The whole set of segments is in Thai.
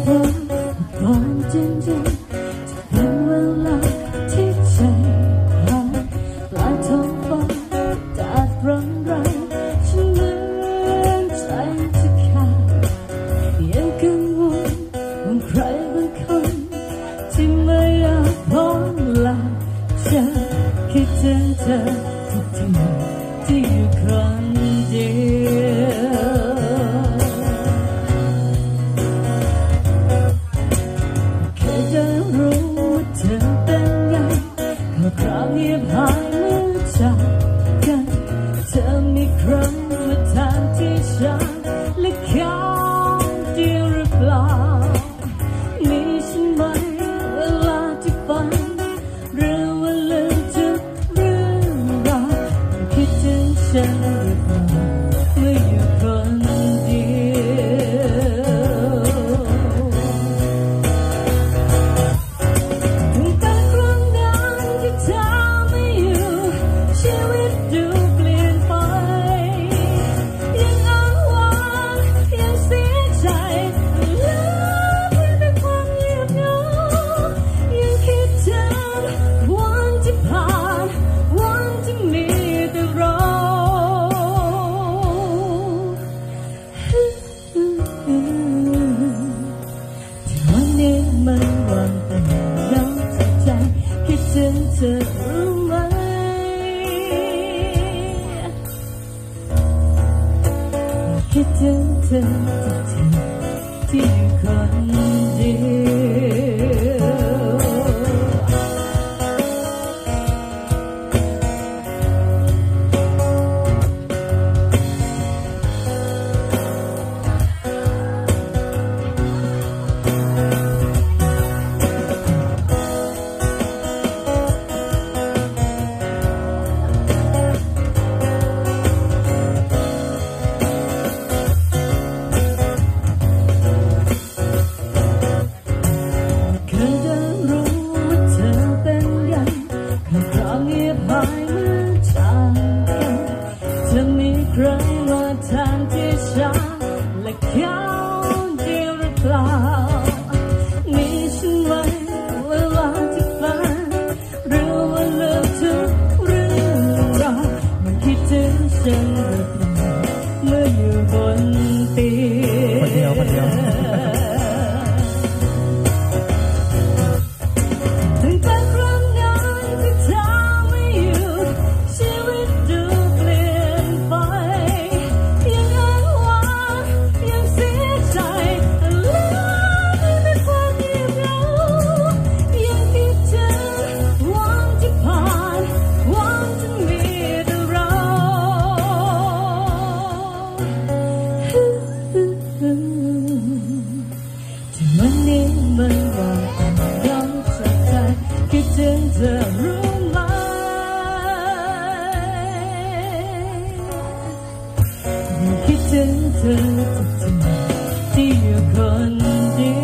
ความจริงๆจะเป็นเวลาที่ใจหายปลายท้องฟ้าแดดร้อนแรงฉันเหมือนใจจะขาดยังกังวลว่าใครบางคนที่ไม่อยากพบลาจะคิดถึงเธอทุกทีที่อยู่คนเดียวแค่จะรู้ว่าเธอเป็นไงก็คราวเงียบหายเมื่อจากกันเธอมีใครมาทางที่ฉันและเขาเดียวหรือเปล่ามีฉันไหมเวลาที่ฝันหรือว่าลืมทุกเรื่องราวคิดถึงฉันหรือเปล่าเมื่ออยู่คนเดียวถึงแต่ครั้งนั้นที่เธอไม่อยู่ชีวิตดูเปลี่ยนไปยังอ้างว้างยังเสียใจและเพียงแต่ความเงียบเหงายังคิดถึงวันที่ผ่านวันที่มีแต่เราที่วันนี้มันว่างแต่เหงาใจคิดถึงเธอรู้ไหมคิดถึงเธอทุกทีที่อยู่คนเดียวเคยจะรู้ว่าเธอเป็นไงแค่คราวเงียบหายเมื่อจากกันจะมีใครมาแทนที่ฉันและเขาเดียวหรือเปล่ามีฉันไหมเวลาที่ฝันหรือว่าลืมทุกเรื่องราวมันคิดถึงฉันหรือเปล่าเมื่ออยู่บนเตียงคนเดียวถึงแต่ครั้งนั้นที่เธอไม่อยู่ชีวิตดูเปลี่ยนไปยังอ้างว้างยังเสียใจและไม่มีความเงียบเหงายังคิดถึงวันที่ผ่านวันที่มีแต่เราที่วันนี้มันว่างแต่เหงาใจคิดถึงเธอรู้ไหมคิดถึงเธอทุกทีที่อยู่คนเดี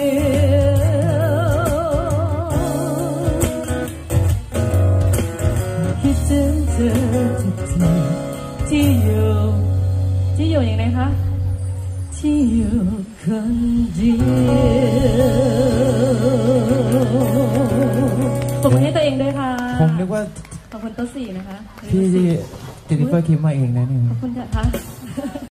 ยวคิดถึงเธอทุกทีที่อยู่อย่างไรคะที่อยู่คนเดียวปรบมือให้ตัวเองด้วยค่ะผมนึกว่าขอบคุณโต๊ะสี่นะคะพี่เจนนิเฟอร์คิมมาเองนะเนี่ยขอบคุณค่ะ